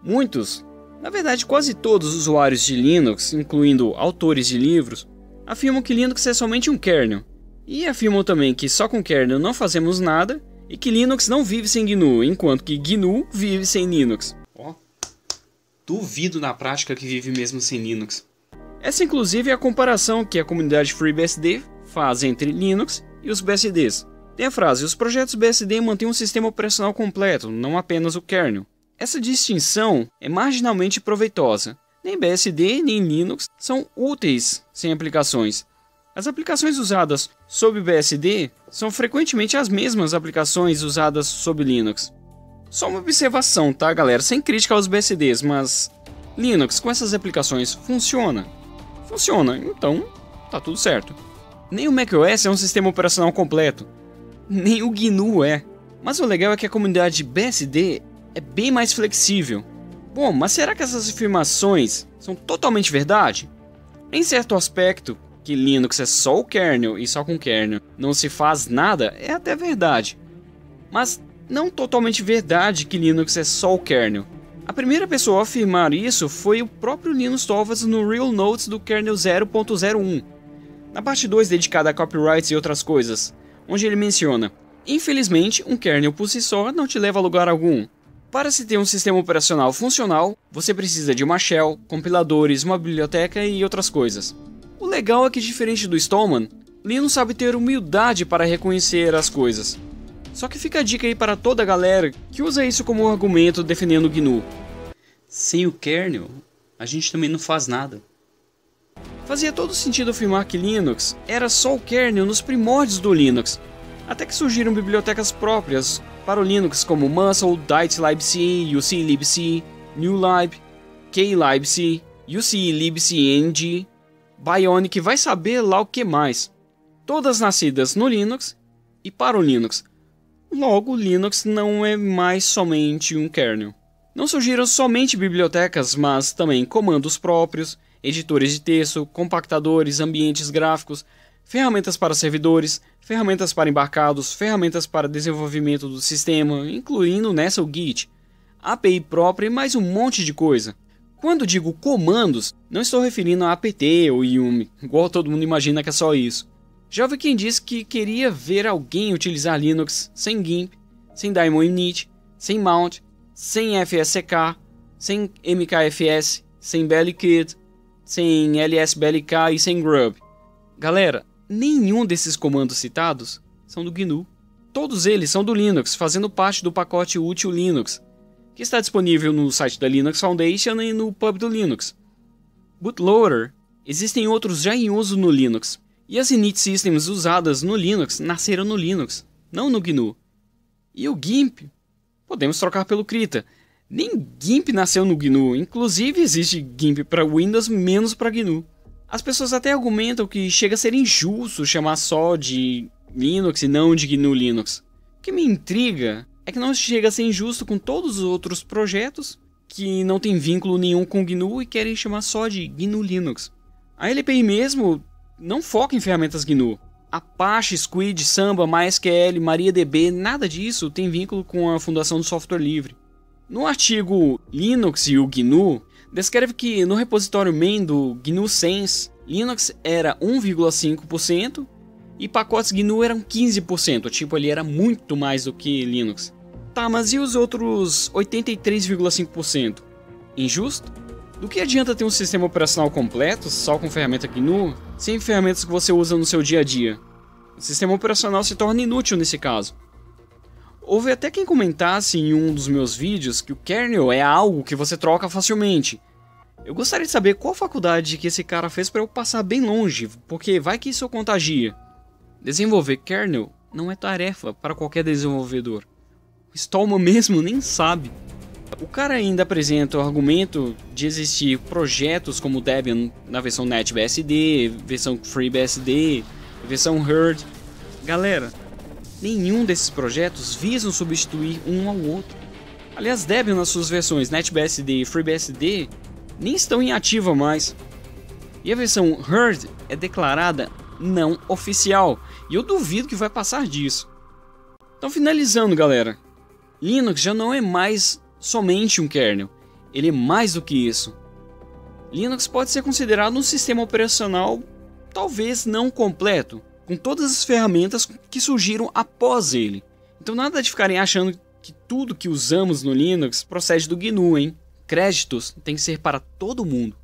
Muitos, na verdade quase todos os usuários de Linux, incluindo autores de livros, afirmam que Linux é somente um kernel. E afirmam também que só com kernel não fazemos nada e que Linux não vive sem GNU, enquanto que GNU vive sem Linux. Duvido na prática que vive mesmo sem Linux. Essa inclusive é a comparação que a comunidade FreeBSD faz entre Linux e os BSDs. Tem a frase: os projetos BSD mantêm um sistema operacional completo, não apenas o kernel. Essa distinção é marginalmente proveitosa. Nem BSD nem Linux são úteis sem aplicações. As aplicações usadas sob BSD são frequentemente as mesmas aplicações usadas sob Linux. Só uma observação, tá, galera? Sem crítica aos BSDs, mas Linux com essas aplicações funciona? Funciona, então tá tudo certo. Nem o macOS é um sistema operacional completo. Nem o GNU é. Mas o legal é que a comunidade BSD é bem mais flexível. Bom, mas será que essas afirmações são totalmente verdade? Em certo aspecto, que Linux é só o kernel e só com kernel não se faz nada, é até verdade. Mas não totalmente verdade que Linux é só o kernel. A primeira pessoa a afirmar isso foi o próprio Linus Torvalds no Real Notes do kernel 0.01, na parte 2 dedicada a copyrights e outras coisas, onde ele menciona: infelizmente, um kernel por si só não te leva a lugar algum. Para se ter um sistema operacional funcional, você precisa de uma shell, compiladores, uma biblioteca e outras coisas. O legal é que, diferente do Stallman, Linus sabe ter humildade para reconhecer as coisas. Só que fica a dica aí para toda a galera que usa isso como argumento defendendo o GNU. Sem o kernel, a gente também não faz nada. Fazia todo sentido afirmar que Linux era só o kernel nos primórdios do Linux, até que surgiram bibliotecas próprias para o Linux como Muscle, DighTlibc, UClibc, NewLib, KLibc, UClibc-ng, Bionic, vai saber lá o que mais. Todas nascidas no Linux e para o Linux. Logo, Linux não é mais somente um kernel. Não surgiram somente bibliotecas, mas também comandos próprios, editores de texto, compactadores, ambientes gráficos, ferramentas para servidores, ferramentas para embarcados, ferramentas para desenvolvimento do sistema, incluindo nessa o Git, API própria e mais um monte de coisa. Quando digo comandos, não estou referindo a apt ou yum, igual todo mundo imagina que é só isso. Já ouvi quem disse que queria ver alguém utilizar Linux sem GIMP, sem Daemon Init, sem Mount, sem FSCK, sem MKFS, sem BLKit, sem LSBLK e sem Grub. Galera, nenhum desses comandos citados são do GNU. Todos eles são do Linux, fazendo parte do pacote útil Linux, que está disponível no site da Linux Foundation e no pub do Linux. Bootloader, existem outros já em uso no Linux. E as init systems usadas no Linux nasceram no Linux, não no GNU. E o GIMP? Podemos trocar pelo Krita. Nem GIMP nasceu no GNU, inclusive existe GIMP para Windows menos para GNU. As pessoas até argumentam que chega a ser injusto chamar só de Linux e não de GNU Linux. O que me intriga é que não chega a ser injusto com todos os outros projetos que não tem vínculo nenhum com GNU e querem chamar só de GNU Linux. A LPI mesmo não foca em ferramentas GNU. Apache, Squid, Samba, MySQL, MariaDB, nada disso tem vínculo com a Fundação do Software Livre. No artigo Linux e o GNU, descreve que no repositório main do GNU Sense, Linux era 1,5% e pacotes GNU eram 15%, tipo, ele era muito mais do que Linux. Tá, mas e os outros 83,5%? Injusto? Do que adianta ter um sistema operacional completo, só com ferramenta GNU, sem ferramentas que você usa no seu dia a dia? O sistema operacional se torna inútil nesse caso. Houve até quem comentasse em um dos meus vídeos que o kernel é algo que você troca facilmente. Eu gostaria de saber qual faculdade que esse cara fez para eu passar bem longe, porque vai que isso contagia. Desenvolver kernel não é tarefa para qualquer desenvolvedor. O Stallman mesmo nem sabe. O cara ainda apresenta o argumento de existir projetos como Debian na versão NetBSD, versão FreeBSD, versão Herd. Galera, nenhum desses projetos visam substituir um ao outro. Aliás, Debian nas suas versões NetBSD e FreeBSD nem estão em ativa mais. E a versão Herd é declarada não oficial, e eu duvido que vai passar disso. Então, finalizando, galera, Linux já não é mais somente um kernel. ele é mais do que isso. Linux pode ser considerado um sistema operacional talvez não completo, com todas as ferramentas que surgiram após ele. Então nada de ficarem achando que tudo que usamos no Linux procede do GNU, hein? Créditos tem que ser para todo mundo.